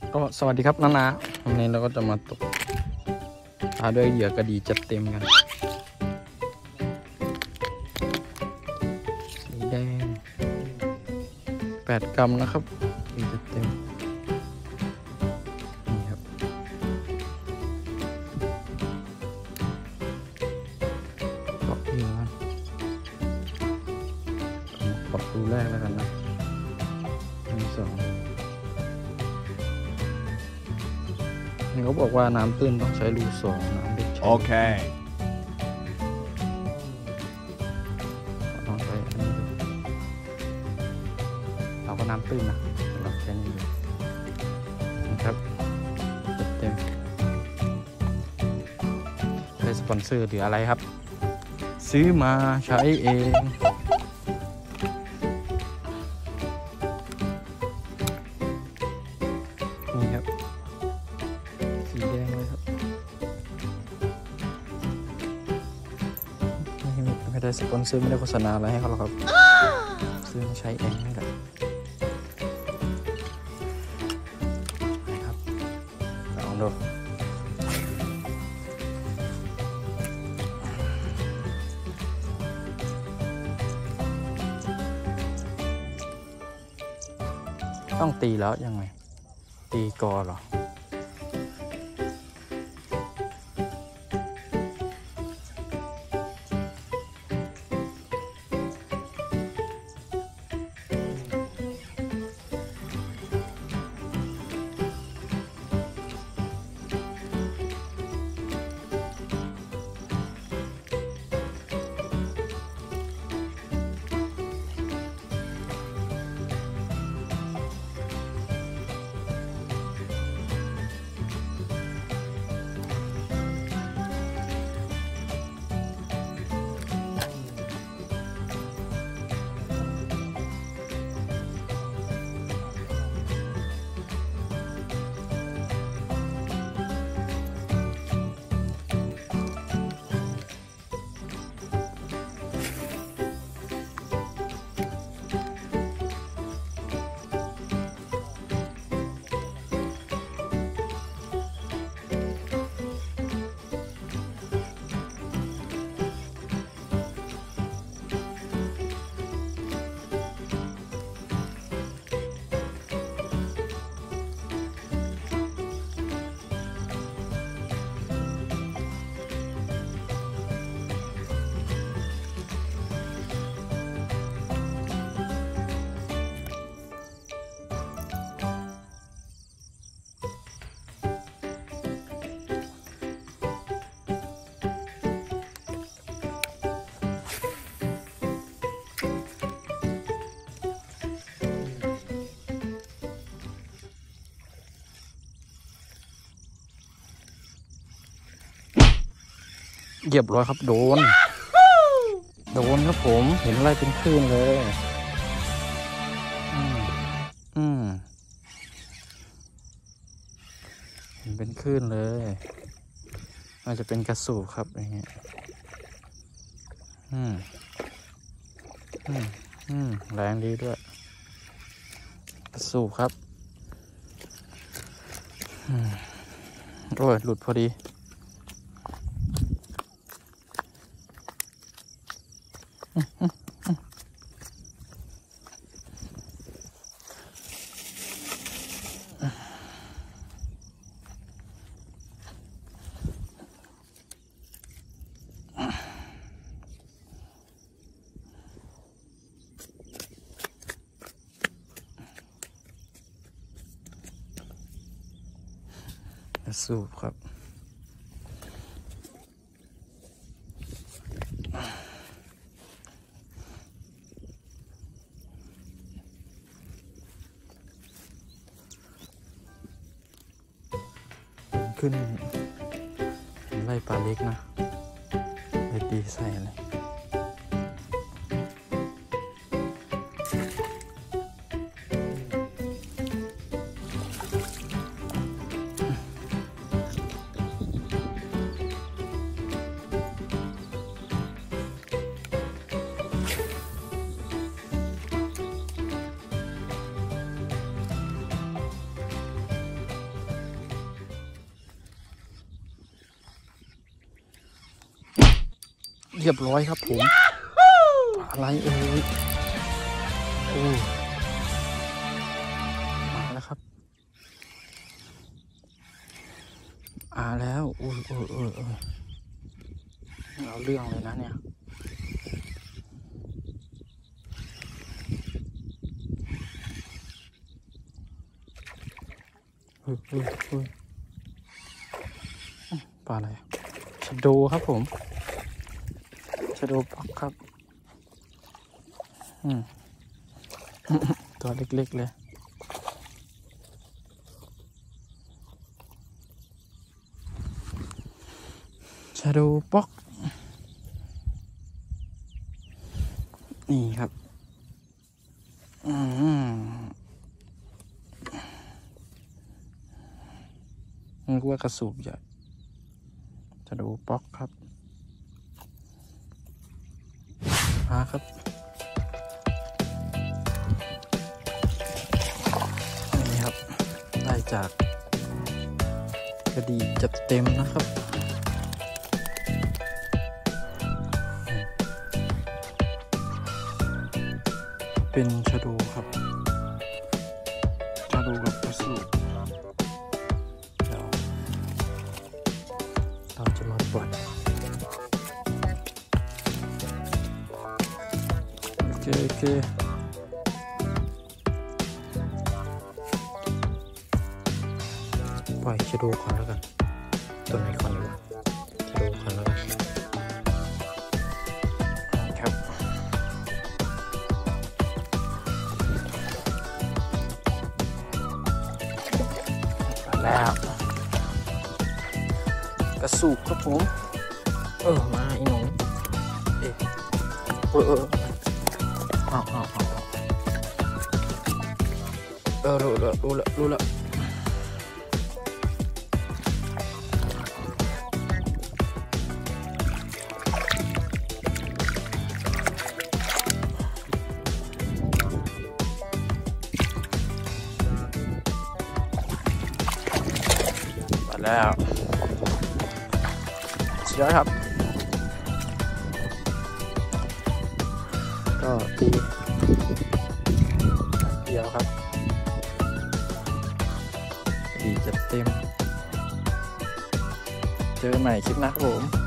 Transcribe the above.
ก็สวัสดีครับนาวันนี้เราก็จะมาตกปลาด้วยเหยื่อกระดีจัดเต็มกันสีแดง8 กรัมนะครับดีจัดเต็มนี่ครับเกาะเหยื่อขอดูแรกแล้วกันนะ1 2นี่เขาบอกว่าน้ำตื้นต้องใช้รู2น้ำลึกโอเคต้องใช้อันนี้เราก็น้ำตื้นนะสำหรับแค่นี้เลยนะครับเต็มได้สปอนเซอร์หรืออะไรครับซื้อมาใช้เองนี่ครับสีแดงเลยครับไม่ได้สปอนเซอร์ไม่ได้โฆษณาอะไรให้เขาหรอกครับซื้อมาใช้เองนี่แหละนะครับลองดูต้องตีแล้วยังไงตีกอเหรอเหยียบร้อยครับโดนครับผมเห็นอะไรเป็นคลื่นเลยเห็นเป็นคลื่นเลยน่าจะเป็นกระสูบครับอย่างเงี้ยแรงดีด้วยกระสูบครับโอ้ยหลุดพอดีสูบครับขึ้นไล่ปลาเล็กนะไปตีใส่เลยเรียบร้อยครับผมอะไรเอ่ยโอ้มาแล้วครับแล้วโอ้เอาเรื่องเลยนะเนี่ยปลาอะไรชะโดครับผมชะโดปักครับตัวเล็กๆเลยชะโดป๊อกนี่ครับมันก็ว่ากระสูบใหญ่ชะโดป๊อกครับครับนี่ครับได้จากกระดีจัดเต็มนะครับเป็นชะโดครับชะโดกับกระสูบเดี๋ยวเราจะมาปล่อยโอเคปล่อยชะโดก่อนแล้วกันตัวไหนก่อนดีวะชะโดก่อนแล้วกันครับแล้วกระสูบครับผมมาอีหนูเอารู้ละมาแล้วสุดยอดครับก็ตีเดียวครับดีจัดเต็มเจอกันใหม่คลิปหน้าครับผม